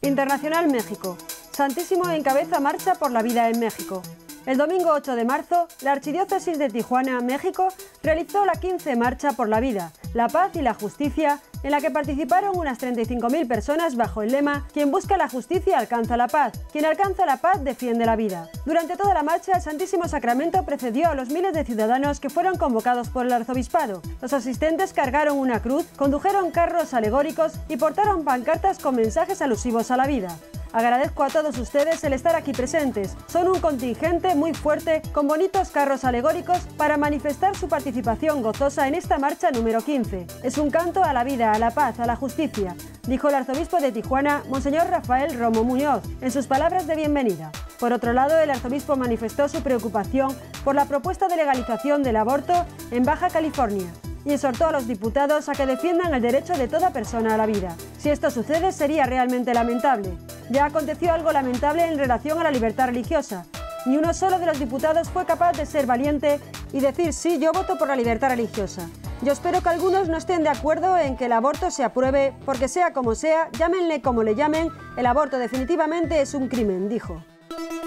Internacional México. Santísimo encabeza marcha por la vida en México. El domingo 8 de marzo, la Archidiócesis de Tijuana, México, realizó la 15 Marcha por la Vida, la Paz y la Justicia, en la que participaron unas 35.000 personas bajo el lema «Quien busca la justicia alcanza la paz, quien alcanza la paz defiende la vida». Durante toda la marcha, el Santísimo Sacramento precedió a los miles de ciudadanos que fueron convocados por el arzobispado. Los asistentes cargaron una cruz, condujeron carros alegóricos y portaron pancartas con mensajes alusivos a la vida. Agradezco a todos ustedes el estar aquí presentes. Son un contingente muy fuerte con bonitos carros alegóricos para manifestar su participación gozosa en esta marcha número 15. Es un canto a la vida, a la paz, a la justicia, dijo el arzobispo de Tijuana, Monseñor Rafael Romo Muñoz, en sus palabras de bienvenida. Por otro lado, el arzobispo manifestó su preocupación por la propuesta de legalización del aborto en Baja California y exhortó a los diputados a que defiendan el derecho de toda persona a la vida. Si esto sucede, sería realmente lamentable. Ya aconteció algo lamentable en relación a la libertad religiosa. Ni uno solo de los diputados fue capaz de ser valiente y decir sí, yo voto por la libertad religiosa. Yo espero que algunos no estén de acuerdo en que el aborto se apruebe, porque sea como sea, llámenle como le llamen, el aborto definitivamente es un crimen, dijo.